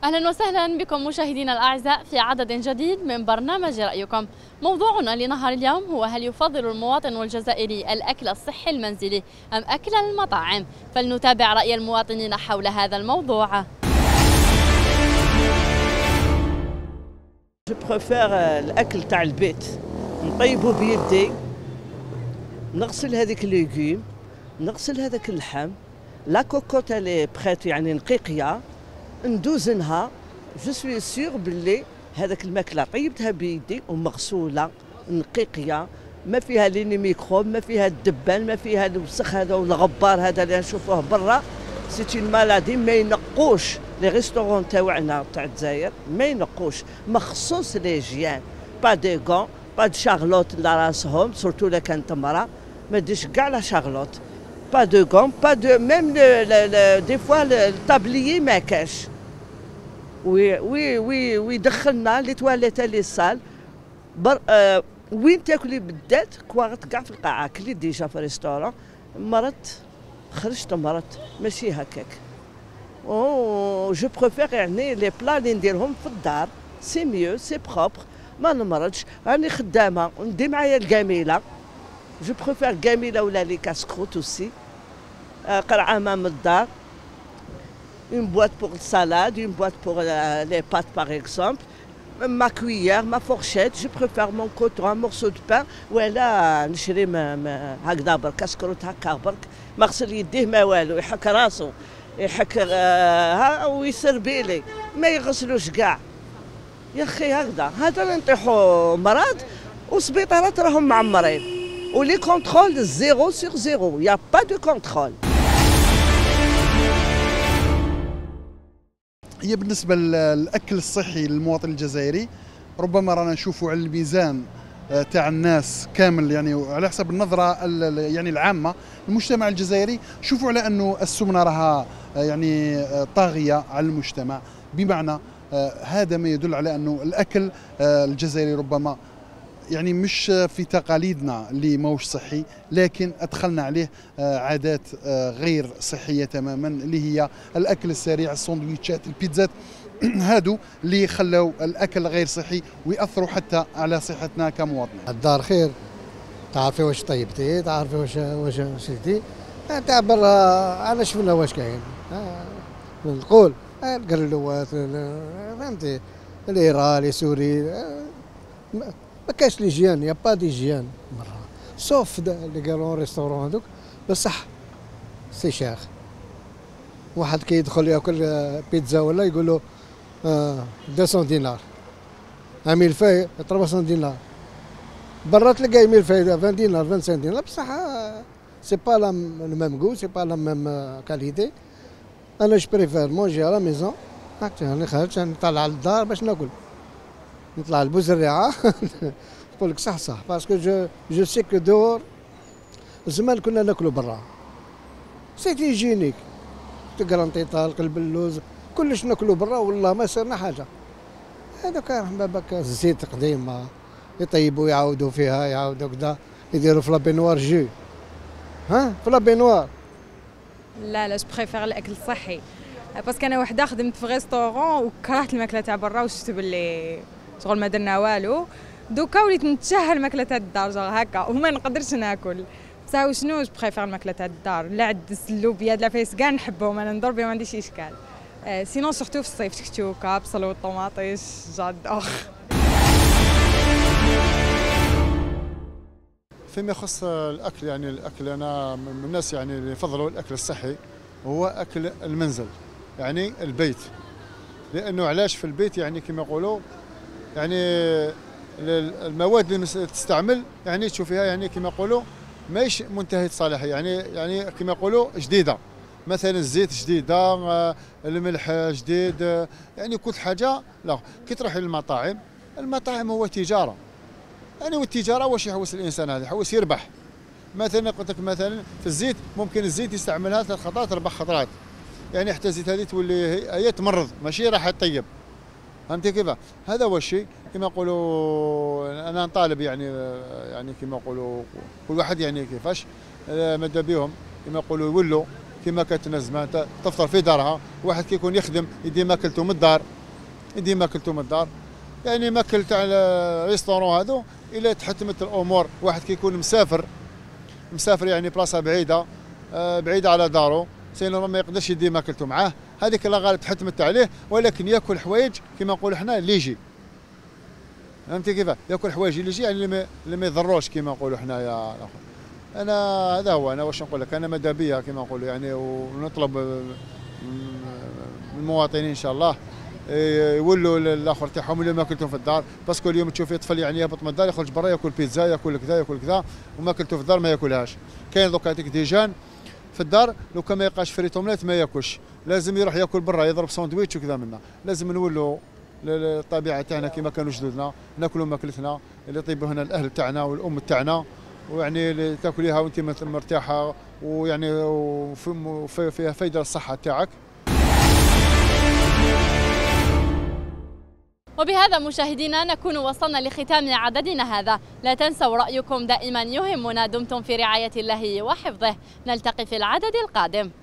أهلا وسهلا بكم مشاهدينا الأعزاء في عدد جديد من برنامج رأيكم. موضوعنا لنهار اليوم هو: هل يفضل المواطن الجزائري الأكل الصحي المنزلي أم أكل المطاعم؟ فلنتابع رأي المواطنين حول هذا الموضوع. جو بريفير الأكل تاع البيت، نطيبو بيدي، نغسل هذيك الليغوم، نغسل هذاك اللحم، لا كوكوت اللي بخيت يعني نقيقيه، ندوزنها. جو سوي سيغ باللي هذاك الماكله طيبتها بيدي ومغسوله نقيقيه، ما فيها لي ميكروب، ما فيها الدبان، ما فيها الوسخ هذا والغبار هذا اللي نشوفوه برا. سيتي مالادي ما ينقوش لي ريستورون تاعنا تاع الجزائر، ما ينقوش مخصوص ليجيان، با دي غون، با دو شارلوت لراسهم، سورتو الا كانت مرا ما ديش كاع لا شارلوت، با دو غون، با دو ميم دي فوا الطابليي ما كاش. ويدخلنا لي تواليت لي سال وين تاكلي بالذات كواغت كاع في القاعه. كليت ديجا في ريستورون، مرضت خرجت مرضت، ماشي هكاك. او جو بريفير يعني لي بلا اللي نديرهم في الدار، سي ميو سي بروبر، ما نمرضش. راني خدامه وندي معايا الكاميله، جو بريفير الكاميله ولا لي كاسكروت اوسي، قرعه من الدار. Une boîte pour la salade, une boîte pour les pâtes par exemple, ma cuillère, ma fourchette. Je préfère mon coton, un morceau de pain ولا نشري هكذا برك كاسكروت هكا برك، ما غسل يديه ما والو، يحك راسو يحك ها ويسربي لي، ما يغسلوش كاع يا اخي. هكذا هذا نطيحوا مرض، والسبيطارات راهم معمرين، ولي كونترول 0/0، يا با دو كونترول. هي بالنسبة للأكل الصحي للمواطن الجزائري، ربما رانا نشوفوا على الميزان تاع الناس كامل، يعني على حسب النظرة يعني العامة المجتمع الجزائري، شوفوا على أنه السمنة راها يعني طاغية على المجتمع. بمعنى هذا ما يدل على أنه الأكل الجزائري ربما يعني مش في تقاليدنا اللي موش صحي، لكن أدخلنا عليه عادات غير صحية تماما، اللي هي الأكل السريع، السندويتشات، البيتزات. هادو اللي خلوا الأكل غير صحي ويأثروا حتى على صحتنا كمواطنين. الدار خير، تعرفي واش طيبتي، تعرفي واش شلتي، تاع برا انا شفنا واش كاين. نقول القرلوات، فهمتي، الايران لي سوري، ما كاش ليجيان، يا با ديجيان مرة، سوف اللي قالوا ريستورون هذوك بصح سي شيخ. واحد كي يدخل ياكل بيتزا ولا يقول له 200 دينار، 1000 فاي 300 دينار، برا تلقى 1000 فاي 20 دينار 25 دينار، بصح سي با لا ميم غو، سي با لا ميم كاليتي. انا جو بريفير مونجي على ميزون، هاك راني خارج نطلع للدار باش ناكل، نطلع البوزريعه نقول لك صح باسكو جو سي كو دور زمان كنا ناكلوا برا، سيتي هيجينيك، تقرنطيطه، القلب اللوز، كلش ناكلوا برا والله ما صرنا حاجه. هذا كان باباك الزيت قديم يطيبوا يعاودوا فيها، يعاودوا كذا، يديروا في لابينوار جو، ها في لابينوار. لا جو بريفير الاكل الصحي، باسكو انا وحده خدمت في ريستورون وكرهت الماكله تاع برا، وشفت باللي شغل ما درنا والو. دوكا وليت نتشهى الماكله تاع الدار جوغ هكا، وما نقدرش ناكل. بصح وشنو جو بريفير الماكله تاع الدار، لا عدس اللوبيا لافيس كاع نحبهم، انا نضرب ما عنديش اشكال. سينون سورتو في الصيف تكتوكه بصل والطوماطيش جادور. فيما يخص الاكل، يعني الاكل انا من الناس يعني اللي يفضلوا الاكل الصحي، هو اكل المنزل، يعني البيت. لانه علاش في البيت يعني كما يقولوا يعني المواد اللي تستعمل يعني تشوفيها يعني كما يقولوا ماهيش منتهيه الصلاحيه، يعني كما يقولوا جديده. مثلا الزيت جديده، الملح جديد، يعني كل حاجه. لا كي تروحي للمطاعم، المطاعم هو تجاره، يعني والتجاره واش يحوس الانسان؟ هذا يحوس يربح. مثلا قلت لك مثلا في الزيت، ممكن الزيت يستعملها 3 خطرات 4 خطرات، يعني حتى الزيت هذه تولي هي تمرض، ماشي راح تطيب. فهمتي كيف؟ هذا هو الشيء. كما يقولوا انا نطالب يعني كما يقولوا كل واحد يعني كيفاش ماذا بهم كما يقولوا يولوا كما كانت الناس زمان تفطر في دارها. واحد كيكون يخدم يدي ماكلته من الدار، يدي ماكلته من الدار. يعني ماكل تاع الريستورون هذو الا تحتمت الامور، واحد كيكون مسافر يعني بلاصه بعيده على دارو، سينو ما يقدرش يدي ماكلته معاه، هذيك لا غالب تحتمت عليه، ولكن ياكل حوايج كما نقولوا حنا اللي يجي. فهمتي كيف؟ ياكل حوايج اللي يجي، يعني اللي ما يضروش كما نقولوا حنايا. انا هذا هو، انا واش نقول لك، انا ماذا بيا كما نقولوا يعني، ونطلب من المواطنين ان شاء الله يولوا الاخر تاعهم اللي ماكلتهم في الدار، باسكو اليوم تشوفي طفل يعني يهبط من الدار يخرج برا ياكل بيتزا، ياكل كذا ياكل كذا، وماكلته في الدار ما ياكلهاش. كاين دوكا هذيك ديجان في الدار لو كان ما يلقاش فريت اومليت ما ياكلش، لازم يروح ياكل برا، يضرب ساندويتش وكذا منا. لازم نولوا للطبيعه تاعنا كما كانوا جدودنا، ناكلوا ماكلتنا اللي يطيبوا هنا الاهل تاعنا والام تاعنا، ويعني اللي تاكليها وانت مرتاحه، ويعني فيها فايده للصحه تاعك. وبهذا مشاهدينا نكون وصلنا لختام عددنا هذا. لا تنسوا رأيكم دائما يهمنا. دمتم في رعاية الله وحفظه. نلتقي في العدد القادم.